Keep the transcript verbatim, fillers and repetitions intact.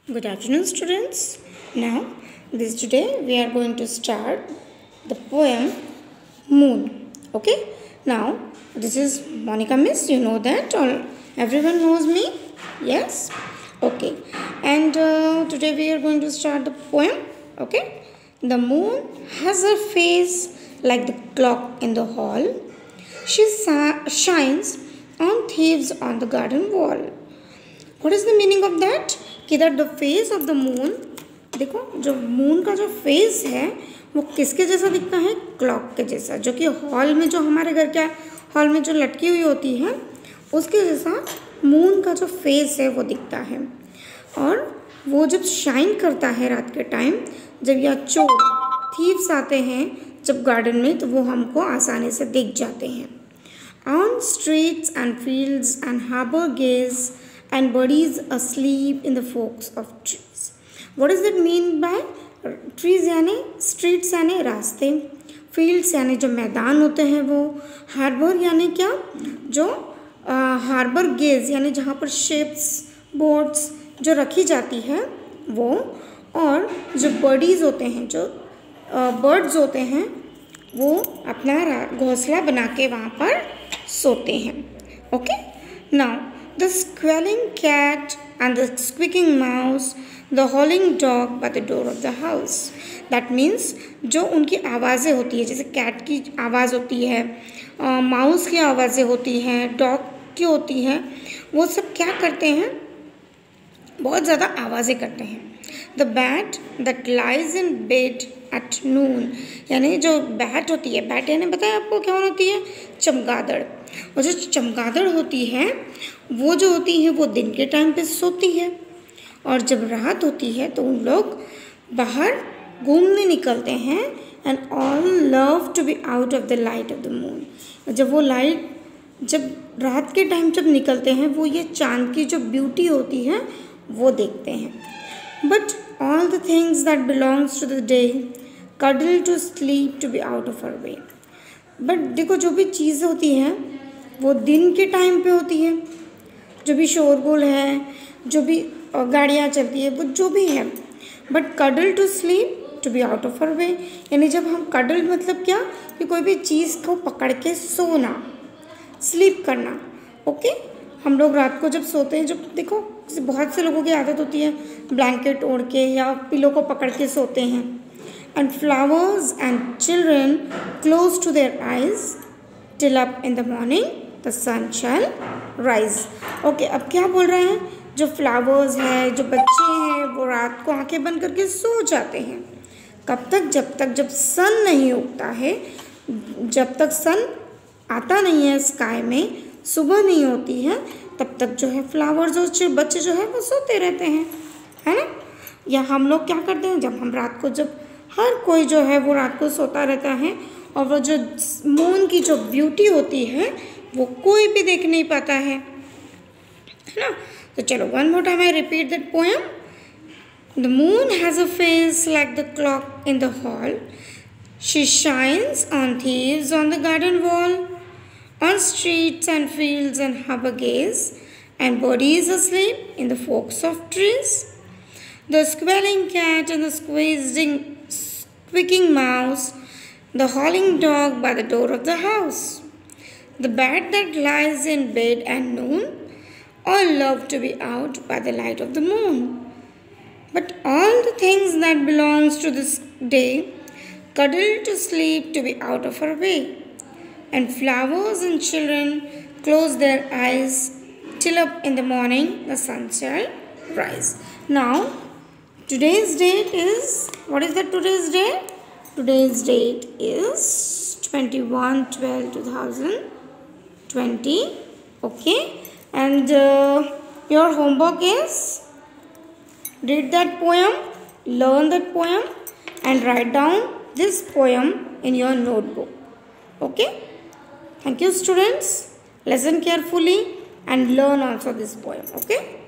Good afternoon, students. Now, this today we are going to start the poem Moon. Okay. Now, this is Monica Miss. You know that, or everyone knows me. Yes. Okay. And uh, today we are going to start the poem. Okay. The moon has a face like the clock in the hall. She sa- shines on thieves on the garden wall. What is the meaning of that? कि that the face of the moon, देखो जो moon का जो face है वो किसके जैसा दिखता है? क्लॉक के जैसा, जो कि हॉल में जो हमारे घर के हॉल में जो लटकी हुई होती है उसके जैसा मून का जो फेस है वो दिखता है। और वो जब शाइन करता है रात के टाइम, जब या चोर थीव्स आते हैं जब गार्डन में, तो वो हमको आसानी से दिख जाते हैं। On streets and fields and harbour quays and birdies asleep in the forks of trees. What does that mean by trees? यानी streets यानी रास्ते, fields यानी जो मैदान होते हैं वो, harbor यानी क्या? जो हार्बर गेज यानी जहाँ पर ships, boats जो रखी जाती है वो, और जो birdies होते हैं, जो birds होते हैं वो अपना घोंसला बना के वहाँ पर सोते हैं। Okay, now the squalling cat and the squeaking mouse, the howling dog by the door of the house. That means जो उनकी आवाज़ें होती है, जैसे कैट की आवाज़ होती है, माउस की आवाज़ें होती हैं, डॉग की होती हैं, वो सब क्या करते हैं? बहुत ज़्यादा आवाज़ें करते हैं। The bat that lies in bed at noon, यानी जो बैट होती है, बैट यानी बताया आपको क्या होती है? चमगादड़। और जो चमगादड़ होती है वो जो होती है वो दिन के टाइम पे सोती है, और जब रात होती है तो उन लोग बाहर घूमने निकलते हैं। And all love to be out of the light of the moon. जब वो लाइट जब रात के टाइम जब निकलते हैं वो ये चांद की जो ब्यूटी होती है वो देखते हैं। But all the things that belongs to the day cuddle to sleep to be out of our way. But देखो जो भी चीज़ होती है वो दिन के टाइम पे होती है, जो भी शोरगुल है, जो भी गाड़ियाँ चलती है, वो जो भी है। But cuddle to sleep to be out of our way, यानी जब हम कडल मतलब क्या कि कोई भी चीज़ को पकड़ के सोना, स्लीप करना। ओके, हम लोग रात को जब सोते हैं, जब देखो बहुत से लोगों की आदत होती है ब्लैंकेट ओढ़ के या पिलो को पकड़ के सोते हैं। And flowers and children close to their eyes till up in the morning the sun shall rise. Okay, अब क्या बोल रहे हैं? जो फ्लावर्स हैं, जो बच्चे हैं, वो रात को आंखें बंद करके सो जाते हैं। कब तक? जब तक जब सन नहीं उगता है, जब तक सन आता नहीं है स्काई में, सुबह नहीं होती है, तब तक जो है फ्लावर्स और बच्चे जो है वो सोते रहते हैं, है ना? या हम लोग क्या करते हैं, जब हम रात को, जब हर कोई जो है वो रात को सोता रहता है और वो जो मून की जो ब्यूटी होती है वो कोई भी देख नहीं पाता है, है ना? तो चलो one more time I repeat that poem. The moon has a face like the clock in the hall, she shines on thieves on the garden wall, on streets and fields and harbour quays and bodies asleep in the forks of trees. The squalling cat and the squeezing, squeaking mouse, the howling dog by the door of the house, the bat that lies in bed at noon, all love to be out by the light of the moon. But all the things that belongs to this day cuddle to sleep to be out of our way, and flowers and children close their eyes till up in the morning the sun shall rise. Now, today's date is, what is the today's date? Today's date is twenty-one twelve two thousand twenty. Okay, and uh, your homework is read that poem, learn that poem, and write down this poem in your notebook. Okay, thank you students. Listen carefully and learn also this poem. Okay.